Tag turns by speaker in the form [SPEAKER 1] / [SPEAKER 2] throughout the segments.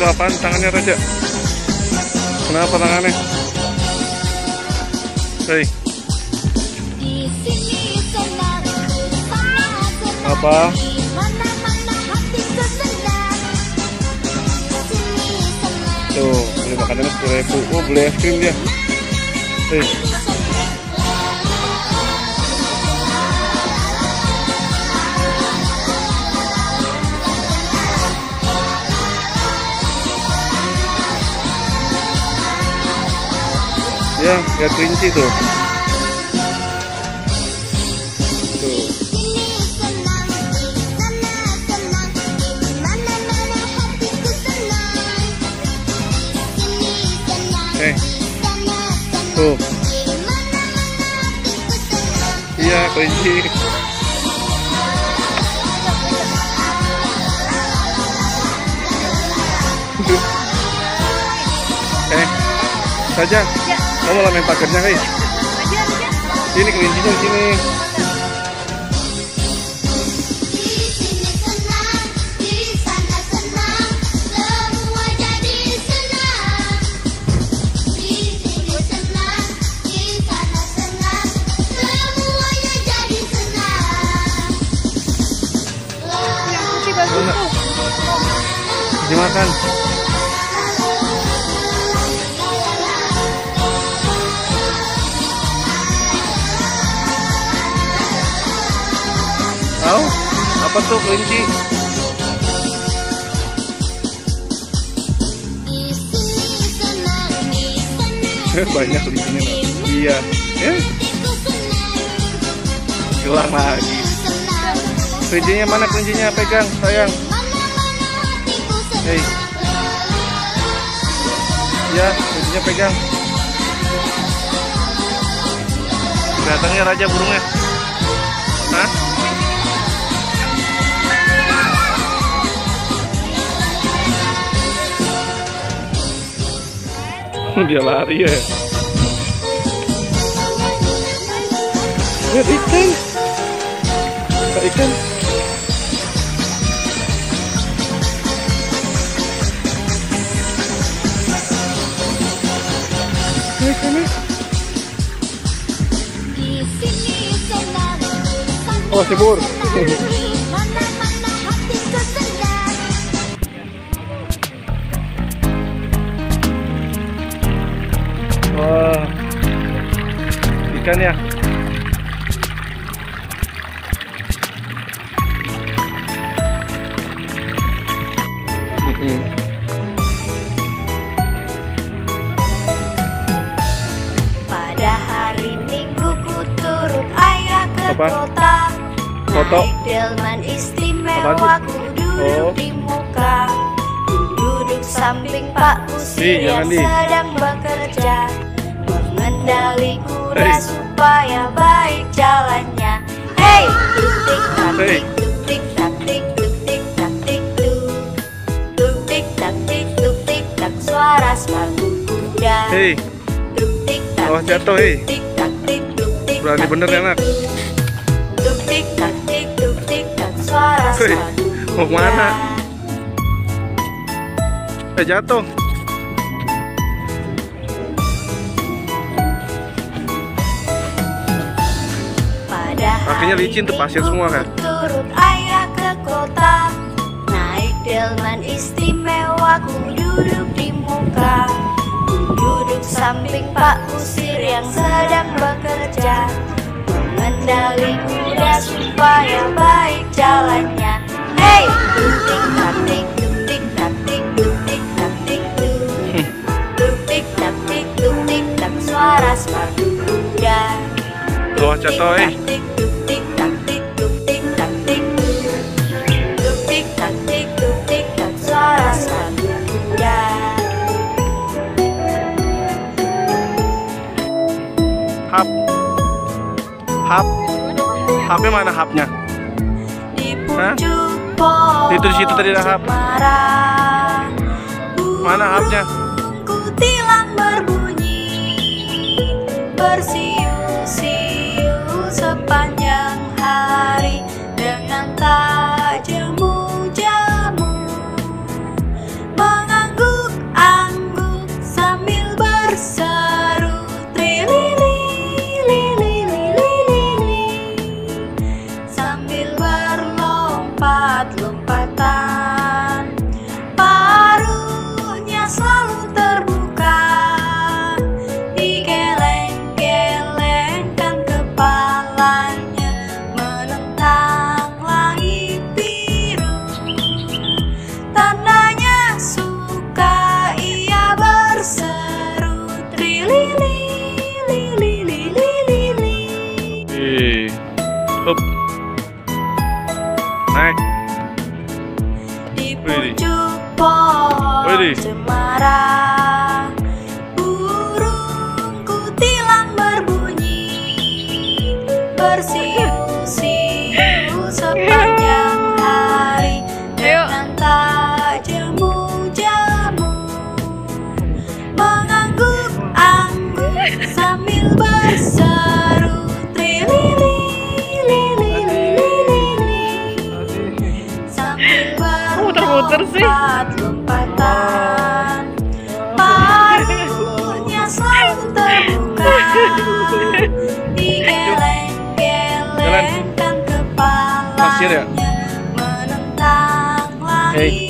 [SPEAKER 1] apaan tangannya Raja? Kenapa tangannya? Hei. Apa? Tuh, beli makanannya 10.000. Oh, beli es krim dia. Hei. Ya, lihat kelinci tuh. Tuh. Tuh. Iya, kelinci. Saja. Kamu lah main pagernya, hei. Sini kelincinya di sini. Dimakan. Tahu? Apa tuh kelinci? Banyak kelincinya. Iya. Gelang lagi. Kelincinya mana kelincinya? Pegang, sayang. Hei. Ya, kelincinya pegang. Datangnya Raja burungnya. Hah? Dia lari ya. Lihat ikan. Ikan. Ikannya. Oh, sibur. Wah, ikan ya.
[SPEAKER 2] Pada hari Minggu ku turut ayah ke
[SPEAKER 1] Apa?
[SPEAKER 2] kota.
[SPEAKER 1] Foto.
[SPEAKER 2] Naik delman istimewa ku duduk di muka. Ku duduk samping Pak Kusir yang sedang bekerja. Mengendali kuda supaya baik jalannya. Hey, tuk-tik tak-tik, tuk-tik tak-tik, tuk-tik tak-tik tuk. Tuk-tik tak-tik, tuk-tik tak, suara sepatu kuda.
[SPEAKER 1] Hei.
[SPEAKER 2] Tuk-tik tak-tik,
[SPEAKER 1] Jatuh, hei.
[SPEAKER 2] tuk-tik tak-tik, tuk-tik.
[SPEAKER 1] Berani bener ya, Nak.
[SPEAKER 2] Tuk-tik tak-tik, tuk-tik tak, suara sepatu kuda.
[SPEAKER 1] Mau kemana? Jatuh. Kakinya licin tuh, pasir semua kan.
[SPEAKER 2] Turut ayah ke kota. Naik delman istimewa ku duduk di muka. Ku duduk samping Pak Kusir yang sedang bekerja. Mengendali kuda supaya baik jalannya. Hey, tuk-tik tak-tik, tuk-tik tak-tik, tuk-tik tak-tik tuk. Tuk-tik tak-tik, tuk-tik tak, suara sepatu kuda.
[SPEAKER 1] Tuh, jatuh,
[SPEAKER 2] Tuk-tik tak-tik, tuk-tik tak-tik. Tuk-tik tak-tik, tuk-tik tak, suara sepatu kuda.
[SPEAKER 1] Hapnya mana hapnya?
[SPEAKER 2] Di pucuk pohon
[SPEAKER 1] Itu di situ tadi ada hap. Mana hapnya?
[SPEAKER 2] Kutilang berbunyi, bersiul-siul sepanjang hari dengan tak jemu-jemu, menganggur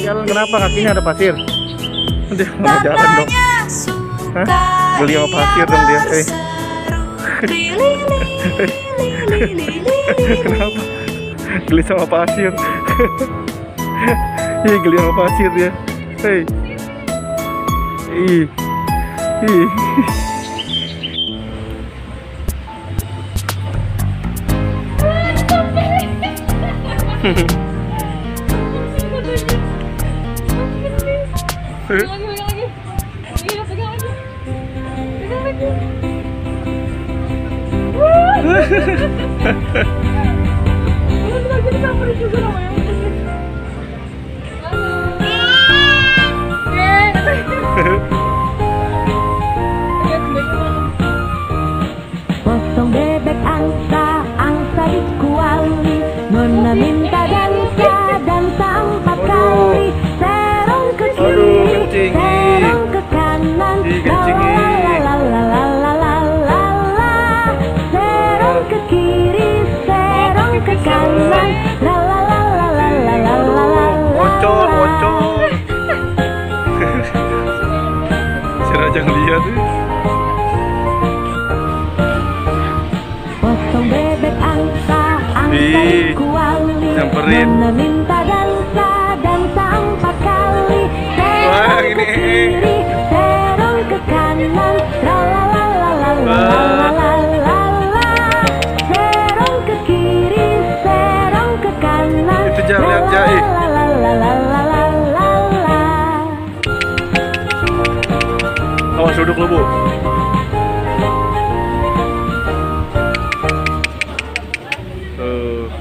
[SPEAKER 1] jalan kenapa kakinya ada pasir? Dia mau jalan dong. Hah? Geli sama pasir dong dia. Kenapa? Geli sama pasir. Ih, geli sama pasir dia. Hei. Ih. Ih.
[SPEAKER 3] Potong bebek angsa dikuali, nona minta dansa 4 kali, serong ke kiri, serong ke kanan, serong ke kiri, serong ke kanan,
[SPEAKER 1] Ocol. Si Raja ngeliat nih.
[SPEAKER 3] potong bebek angsa dikuali,
[SPEAKER 1] nyamperin.
[SPEAKER 3] nona minta dansa 4 kali,
[SPEAKER 1] Wah,
[SPEAKER 3] serong ke
[SPEAKER 1] ini.
[SPEAKER 3] kiri, serong ke kanan, serong ke kiri, serong ke kanan.
[SPEAKER 1] Itu jangan lihat Jai. Awas duduk lu, Bu. Tuh.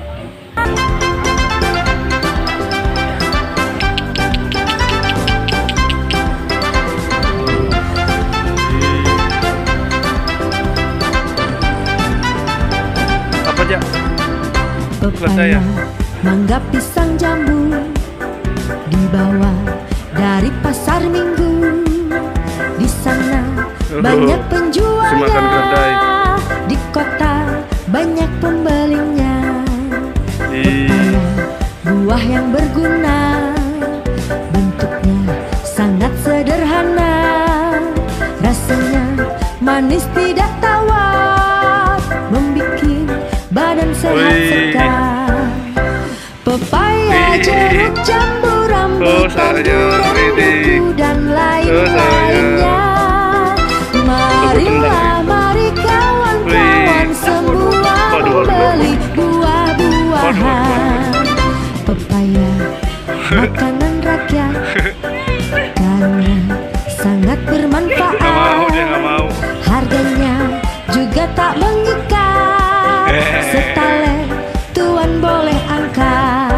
[SPEAKER 1] Apa aja? Selesai ya?
[SPEAKER 3] Mangga, pisang, jambu dibawa dari pasar Minggu. Di sana banyak
[SPEAKER 1] Si
[SPEAKER 3] penjualnya,
[SPEAKER 1] makan keledai.
[SPEAKER 3] di kota banyak pembelinya. Pepaya, buah yang berguna, bentuknya sangat sederhana, rasanya manis tidak tawar, membuat badan sehat sekar. Pepaya, jeruk, jambu, rambutan, durian, duku, dan lain-lainnya. Marilah, mari kawan-kawan semua membeli buah-buahan. Pepaya, makanan rakyat, karena sangat bermanfaat.
[SPEAKER 1] Gak mau, dia gak mau.
[SPEAKER 3] Harganya juga tak mengikat, setalen tuan boleh angkat.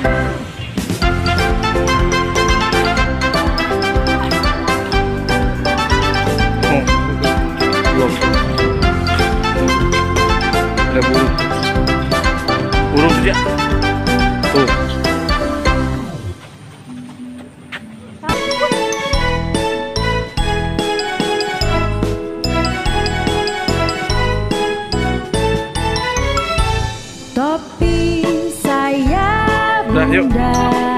[SPEAKER 1] Belum. Ada burung. Burung saja. Tuh.
[SPEAKER 3] Topi saya
[SPEAKER 1] Udah, yuk.
[SPEAKER 3] bunda,